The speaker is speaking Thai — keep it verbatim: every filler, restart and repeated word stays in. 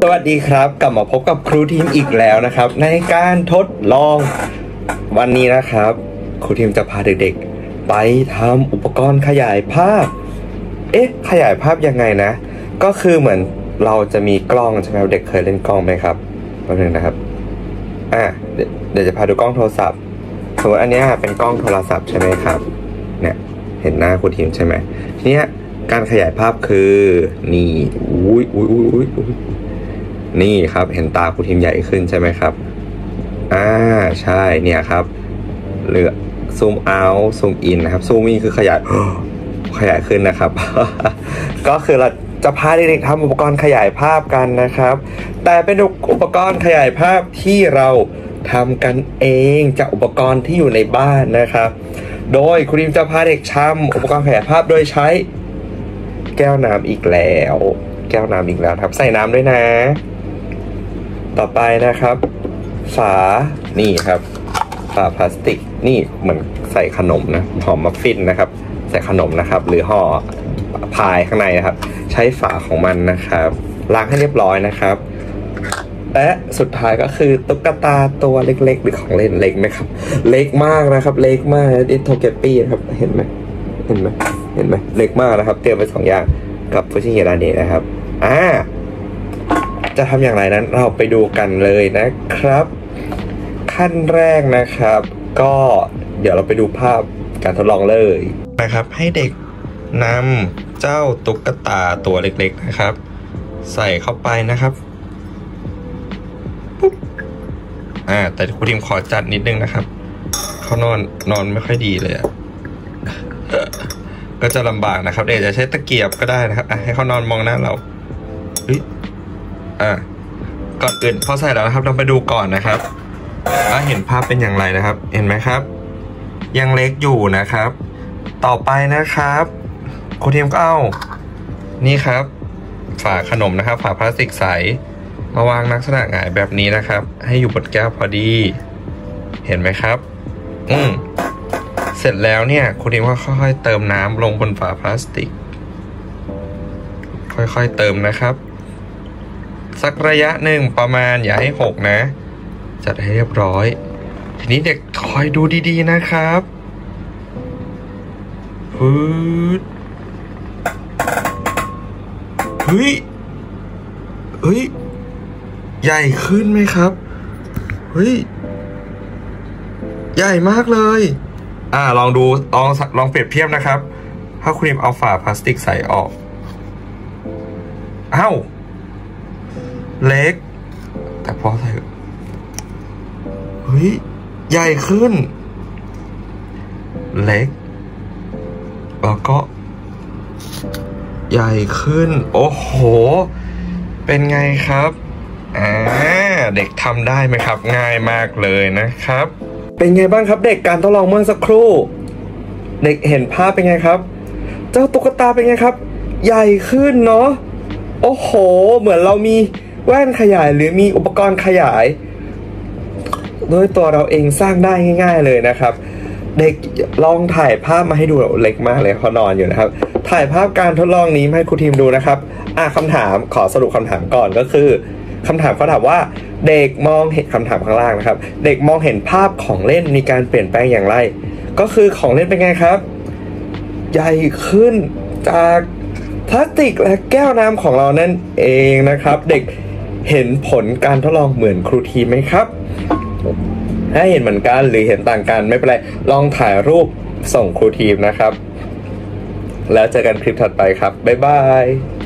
สวัสดีครับกลับมาพบกับครูทีมอีกแล้วนะครับในการทดลองวันนี้นะครับครูทีมจะพาเด็กๆไปทำอุปกรณ์ขยายภาพเอ๊ะขยายภาพยังไงนะก็คือเหมือนเราจะมีกล้องใช่ไหมเด็กเคยเล่นกล้องไหมครับแป๊บนึงนะครับอ่ะเดี๋ยวจะพาดูกล้องโทรศัพท์สมมติอันนี้เป็นกล้องโทรศัพท์ใช่ไหมครับเนี่ยเห็นหน้าครูทีมใช่ไหมทีเนี้ยการขยายภาพคือนี่อุ้ยอุ้ยอุ้ยอุ้ยอุ้ยนี่ครับเห็นตาครูทีมใหญ่ขึ้นใช่ไหมครับอ่าใช่เนี่ยครับเลือกซูมเอาซูมอินนะครับซูมอินคือขยายขยายขึ้นนะครับ ก็คือเราจะพาเด็กๆทำอุปกรณ์ขยายภาพกันนะครับแต่เป็นอุปกรณ์ขยายภาพที่เราทำกันเองจากอุปกรณ์ที่อยู่ในบ้านนะครับโดยครูทีมจะพาเด็กทำอุปกรณ์ขยายภาพโดยใช้แก้วน้ำอีกแล้วแก้วน้ำอีกแล้วครับใส่น้ำด้วยนะต่อไปนะครับฝานี่ครับฝาพลาสติกนี่เหมือนใส่ขนมนะห่อมัฟฟินนะครับใส่ขนมนะครับหรือห่อพายข้างในนะครับใช้ฝาของมันนะครับล้างให้เรียบร้อยนะครับและสุดท้ายก็คือตุ๊กตาตัวเล็กๆหรือของเล่นเล็กไหมครับเล็กมากนะครับเล็กมากดิโทเกปี้นะครับเห็นไหมเห็นไหมเห็นไหมเล็กมากนะครับเตรียมไปสองอย่างกับฟูชิเฮราเนะนะครับอ่าจะทำอย่างไรนั้นเราไปดูกันเลยนะครับขั้นแรกนะครับก็เดี๋ยวเราไปดูภาพการทดลองเลยนะครับให้เด็กนำเจ้าตุ๊กตาตัวเล็กๆนะครับใส่เข้าไปนะครับปุ๊บอ่าแต่ครูทีมขอจัดนิดนึงนะครับเขานอนนอนไม่ค่อยดีเลยอะก็จะลำบากนะครับเด็กจะใช้ตะเกียบก็ได้นะครับอ่ะให้เขานอนมองหน้าเราเฮ้ยอ่ะก่อนอื่นพอใส่แล้วนะครับเราไปดูก่อนนะครับว่าเห็นภาพเป็นอย่างไรนะครับเห็นไหมครับยังเล็กอยู่นะครับต่อไปนะครับครูทีมก็เอานี่ครับฝาขนมนะครับฝาพลาสติกใสมาวางลักษณะหงายแบบนี้นะครับให้อยู่บนแก้วพอดีเห็นไหมครับอืมเสร็จแล้วเนี่ยครูทีมก็ค่อยๆเติมน้ำลงบนฝาพลาสติกค่อยๆเติมนะครับสักระยะหนึ่งประมาณอย่าให้หกนะจัดให้เรียบร้อยทีนี้เด็กคอยดูดีๆนะครับฮึดเฮ้ยเฮ้ยใหญ่ขึ้นไหมครับเฮ้ยใหญ่มากเลยอ่าลองดูลองลองเปรียบเทียบนะครับถ้าคุณทีมเอาฝาพลาสติกใส่ออกอ้าวเล็กแต่พอใส่เฮ้ยใหญ่ขึ้นเล็กแล้วก็ใหญ่ขึ้นโอ้โหเป็นไงครับอ่าเด็กทำได้ไหมครับง่ายมากเลยนะครับเป็นไงบ้างครับเด็กการทดลองเมื่อสักครู่เด็กเห็นภาพเป็นไงครับเจ้าตุ๊กตาเป็นไงครับใหญ่ขึ้นเนาะโอ้โหเหมือนเรามีแว่นขยายหรือมีอุปกรณ์ขยายโดยตัวเราเองสร้างได้ง่ายๆเลยนะครับเด็กลองถ่ายภาพมาให้ดูเล็กมากเลยเขานอนอยู่นะครับถ่ายภาพการทดลองนี้มาให้ครูทีมดูนะครับอ่ะคำถามขอสรุปคำถามก่อนก็คือคำถามเขาถามว่าเด็กมองเห็นคำถามข้างล่างนะครับเด็กมองเห็นภาพของเล่นมีการเปลี่ยนแปลงอย่างไรก็คือของเล่นเป็นไงครับใหญ่ขึ้นจากพลาสติกและแก้วน้ำของเรานั่นเองนะครับเด็กเห็นผลการทดลองเหมือนครูทีมไหมครับถ้าเห็นเหมือนกันหรือเห็นต่างกันไม่เป็นไรลองถ่ายรูปส่งครูทีมนะครับแล้วเจอกันคลิปถัดไปครับบ๊ายบาย